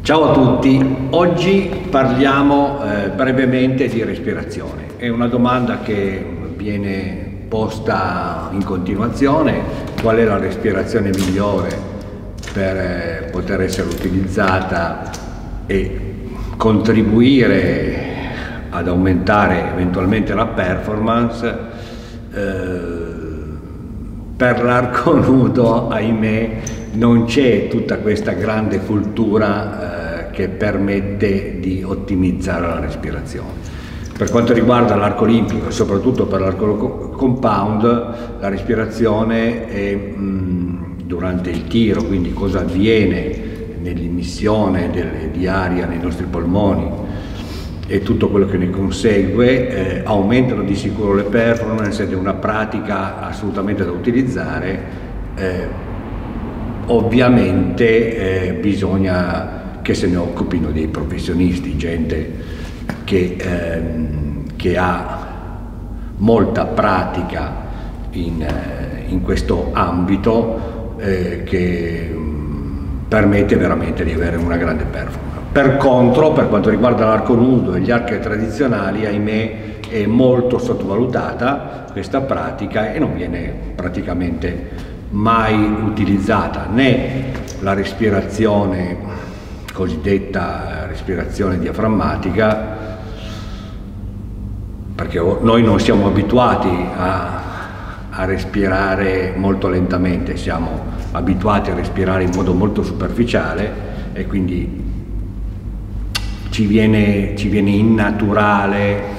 Ciao a tutti, oggi parliamo brevemente di respirazione. È una domanda che viene posta in continuazione: qual è la respirazione migliore per poter essere utilizzata e contribuire ad aumentare eventualmente la performance. Per l'arco nudo, ahimè, non c'è tutta questa grande cultura che permette di ottimizzare la respirazione. Per quanto riguarda l'arco olimpico e soprattutto per l'arco compound, la respirazione è durante il tiro, quindi cosa avviene nell'immissione di aria nei nostri polmoni e tutto quello che ne consegue, aumentano di sicuro le performance ed è una pratica assolutamente da utilizzare. Ovviamente bisogna che se ne occupino dei professionisti, gente che ha molta pratica in questo ambito, che permette veramente di avere una grande performance. Per contro, per quanto riguarda l'arco nudo e gli archi tradizionali, ahimè, è molto sottovalutata questa pratica e non viene praticamente mai utilizzata, né la respirazione cosiddetta respirazione diaframmatica, perché noi non siamo abituati a respirare molto lentamente, siamo abituati a respirare in modo molto superficiale e quindi ci viene innaturale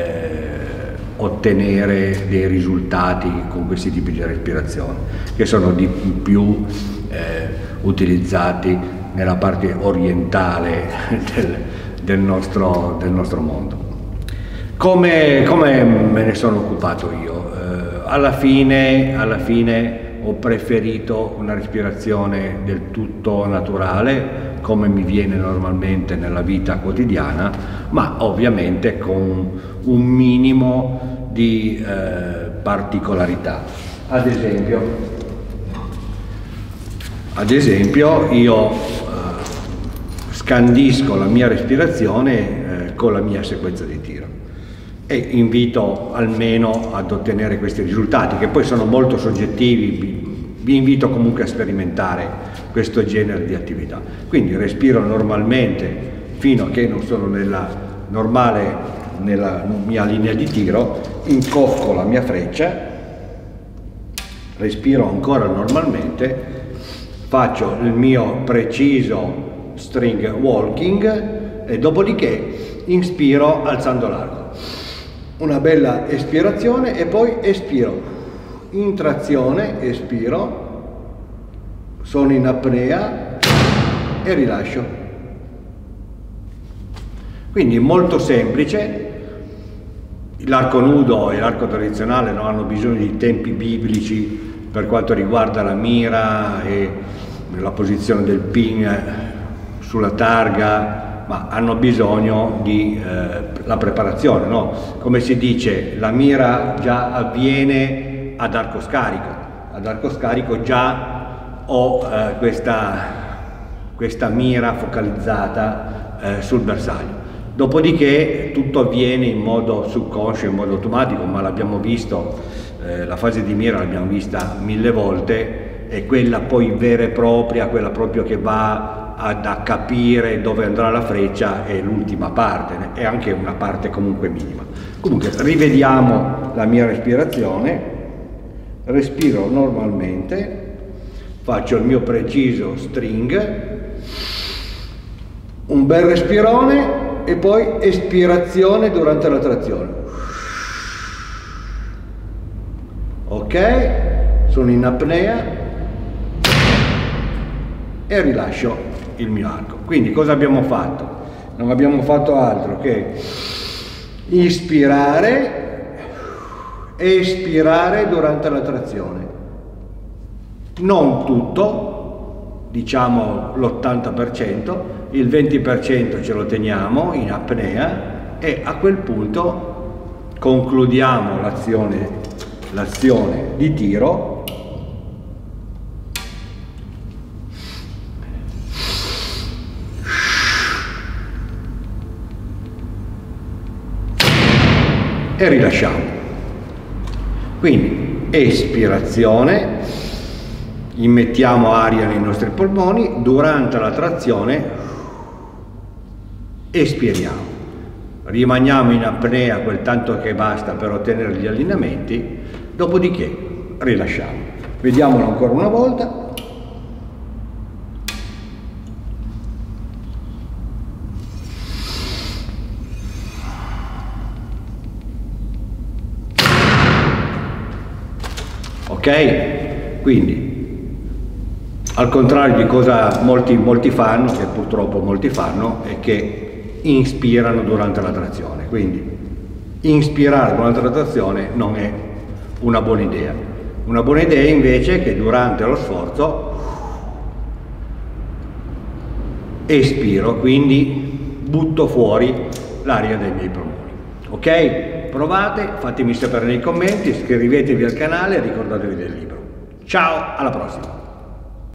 ottenere dei risultati con questi tipi di respirazione, che sono di più utilizzati nella parte orientale del nostro mondo. Come me ne sono occupato io? Alla fine ho preferito una respirazione del tutto naturale, come mi viene normalmente nella vita quotidiana, ma ovviamente con un minimo di particolarità. Ad esempio io scandisco la mia respirazione con la mia sequenza di tiro e invito almeno ad ottenere questi risultati, che poi sono molto soggettivi. Vi invito comunque a sperimentare questo genere di attività. Quindi respiro normalmente fino a che non sono nella mia linea di tiro, incocco la mia freccia, respiro ancora normalmente, faccio il mio preciso string walking e dopodiché inspiro alzando l'arco. Una bella espirazione e poi espiro. In trazione, espiro, sono in apnea e rilascio. Quindi molto semplice. L'arco nudo e l'arco tradizionale non hanno bisogno di tempi biblici per quanto riguarda la mira e la posizione del pin sulla targa, ma hanno bisogno di la preparazione, no? Come si dice, la mira già avviene ad arco scarico già ho questa mira focalizzata sul bersaglio. Dopodiché tutto avviene in modo subconscio, in modo automatico, ma l'abbiamo visto, la fase di mira l'abbiamo vista 1000 volte, è quella poi vera e propria, quella proprio che va a capire dove andrà la freccia, è l'ultima parte, è anche una parte comunque minima. Comunque rivediamo la mia respirazione. Respiro normalmente, faccio il mio preciso string, un bel respirone e poi espirazione durante la trazione. Ok, sono in apnea e rilascio il mio arco. Quindi cosa abbiamo fatto? Non abbiamo fatto altro che ispirare, espirare durante la trazione, non tutto, diciamo l'80%, il 20% ce lo teniamo in apnea e a quel punto concludiamo l'azione di tiro e rilasciamo. Quindi espirazione, immettiamo aria nei nostri polmoni, durante la trazione espiriamo, rimaniamo in apnea quel tanto che basta per ottenere gli allineamenti, dopodiché rilasciamo. Vediamolo ancora una volta. Ok? Quindi, al contrario di cosa molti fanno, che purtroppo molti fanno, è che inspirano durante la trazione. Quindi, inspirare durante la trazione non è una buona idea. Una buona idea invece è che durante lo sforzo espiro, quindi butto fuori l'aria dai miei polmoni. Ok? Provate, fatemi sapere nei commenti, iscrivetevi al canale e ricordatevi del libro. Ciao, alla prossima!